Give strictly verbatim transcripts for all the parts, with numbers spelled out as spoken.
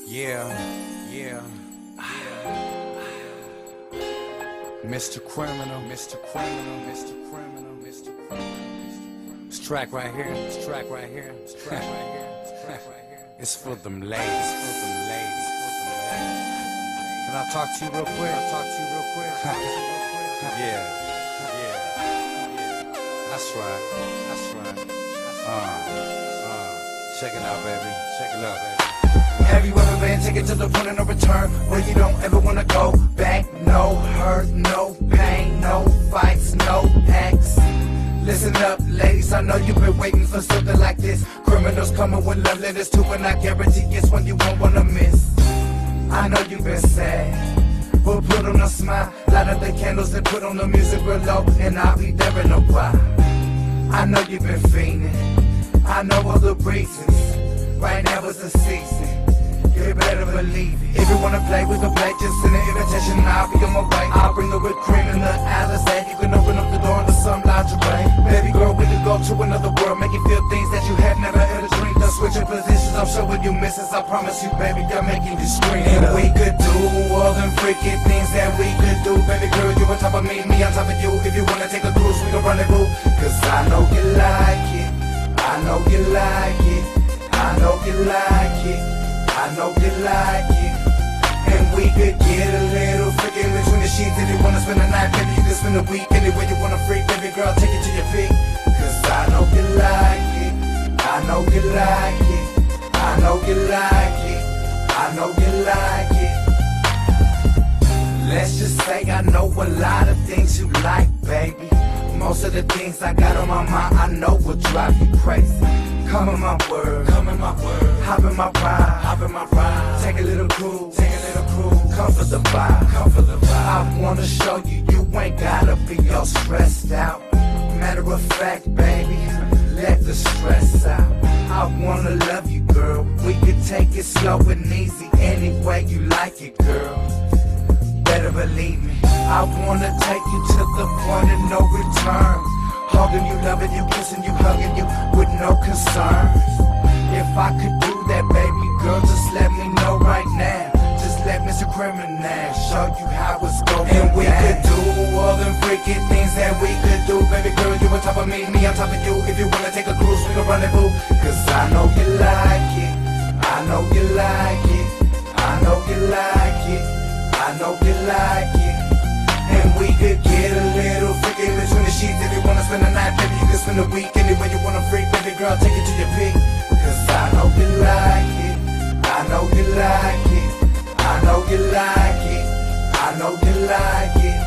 Yeah, yeah, yeah. Mister Criminal, Mister Criminal, Mister Criminal, Mister Criminal. This track right here, this track right here, this track right here, this track right here. It's for them ladies, for them ladies, for them ladies. Can I talk to you real quick? Can I talk to you real quick? Yeah, yeah, yeah. That's right, that's right. Uh, uh. Check it out, baby. Check it out, baby. Have you ever been taken to the point of no return where you don't ever want to go back? No hurt, no pain, no fights, no acts. Listen up, ladies, I know you've been waiting for something like this. Criminals coming with love letters too, and I guarantee it's one you won't want to miss. I know you've been sad, but put on a smile, light up the candles and put on the music real low, and I'll be there in a while. I know you've been fiending, I know all the reasons. Right now is the season, you better believe it. If you wanna play, we can play, just send an invitation and I'll be on my way. I'll bring the whipped cream and the Alizé. You can open up the door into some lingerie. Baby girl, we can go to another world, make you feel things that you had never ever dreamed of. Switching positions, I'm showing you misses. I promise you, baby, I'm making you scream. And we could do all them freaking things that we could do. Baby girl, you on top of me, me on top of you. If you wanna take a cruise, we can rendezvous. Cause I know you like it, I know you like it, I know you like it, I know you like it. And we could get a little freaky in between the sheets. If you wanna spend the night, baby, you can spend the week. Anywhere you wanna freak, baby girl, take it to your feet. Cause I know you like it, I know you like it, I know you like it, I know you like it. Let's just say I know a lot of things you like, baby. Most of the things I got on my mind, I know will drive you crazy. Come in my world, come in my world. Hop in my ride, hop in my ride. Take a little cruise, take a little cruise. Come for the vibe, come for the vibe. I wanna show you, you ain't gotta be all stressed out. Matter of fact, baby, let the stress out. I wanna love you, girl. We could take it slow and easy, any way you like it, girl. Better believe me, I wanna take you to the point of no return. Hugging you, loving you, kissing you, hugging you with no concerns. If I could do that, baby girl, just let me know right now. Just let Mister Criminal show you how it's going. And we down. Could do all them freaking things that we could do. Baby girl, you on top of me, me on top of you. If you wanna take a cruise, we can rendezvous. Cause I know you like it, I know you like it, I know you like it, I know you like it. And we could get a little freaky in between the sheets. If you wanna spend the night, baby, you can spend the week. Anywhere you wanna freak, baby girl, take it to your peak. Cause I know you like it, I know you like it, I know you like it, I know you like it.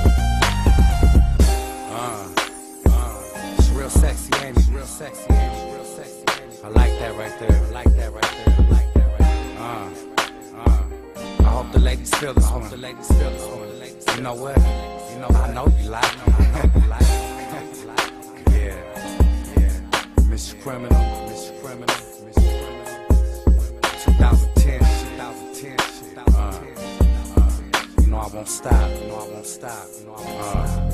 Uh, uh, it's real sexy, ain't it? Real sexy, ain't it? Real sexy, ain't it? I like that right there, I like that right there, I like that right there. Uh, uh, I hope the ladies feel this one. I hope the ladies feel this one. You know what? You know, I know you like it. I know you like it. Yeah, yeah. Mister Criminal, Mister Criminal, Mister Criminal. twenty ten, twenty ten, twenty ten. Uh, uh, you know I won't stop. You know I won't stop. You know I won't stop. Uh,